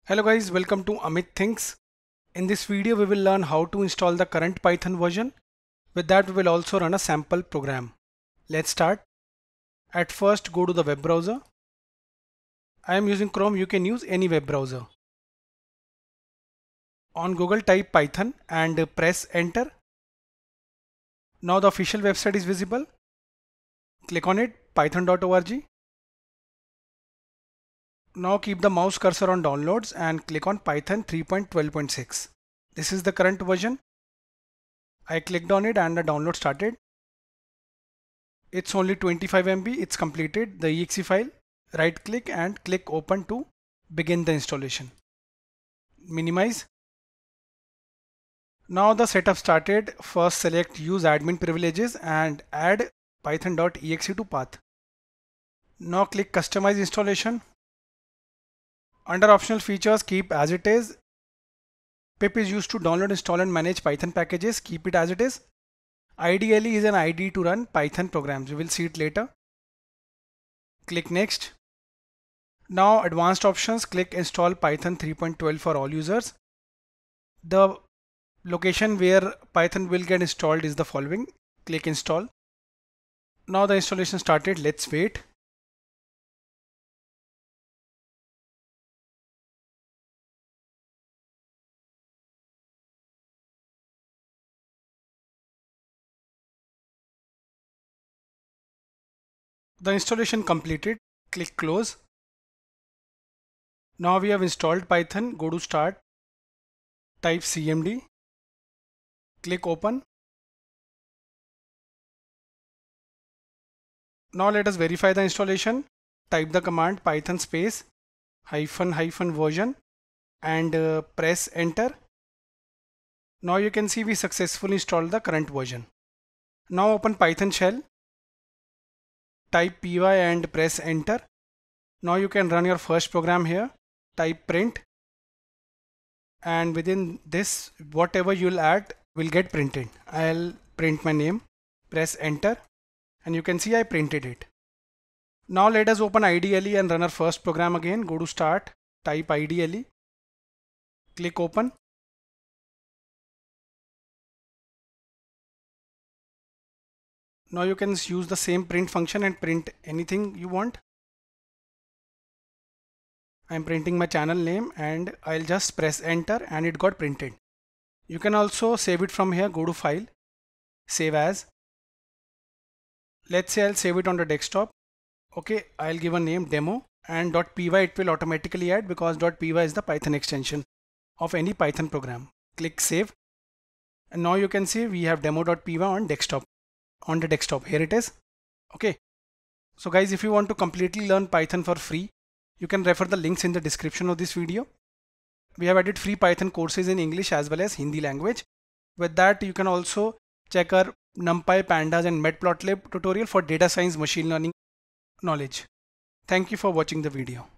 Hello guys, welcome to Amit Thinks. In this video we will learn how to install the current Python version. With that we will also run a sample program. Let's start. At first go to the web browser. I am using Chrome, you can use any web browser. On Google type Python and press enter. Now the official website is visible. Click on it, python.org. Now keep the mouse cursor on downloads and click on Python 3.12.6. This is the current version. I clicked on it and the download started. It's only 25 MB, it's completed the exe file. Right click and click open to begin the installation. Minimize. Now the setup started. First select use admin privileges and add python.exe to path. Now click customize installation. Under optional features, keep as it is. Pip is used to download, install and manage Python packages. Keep it as it is. Ideally is an IDE to run Python programs. We will see it later. Click next. Now advanced options, click install Python 3.12 for all users. The location where Python will get installed is the following. Click install. Now the installation started. Let's wait. The installation completed. Click close. Now we have installed Python. Go to start. Type cmd. Click open. Now let us verify the installation. Type the command python space -- version and press enter. Now you can see we successfully installed the current version. Now open Python shell. Type py and press enter. Now you can run your first program here. Type print and within this whatever you'll add will get printed. I'll print my name. Press enter and you can see I printed it. Now let us open IDLE and run our first program again. Go to start. Type IDLE. Click open. Now you can use the same print function and print anything you want. I'm printing my channel name and I'll just press enter and it got printed. You can also save it from here. Go to file, save as. Let's say I'll save it on the desktop. Okay, I'll give a name demo and .py it will automatically add because .py is the Python extension of any Python program. Click save and now you can see we have demo.py on desktop. On the desktop, here it is. Okay, so guys, if you want to completely learn Python for free, you can refer the links in the description of this video. We have added free Python courses in English as well as Hindi language. With that, you can also check our NumPy, Pandas and Matplotlib tutorial for data science machine learning knowledge. Thank you for watching the video.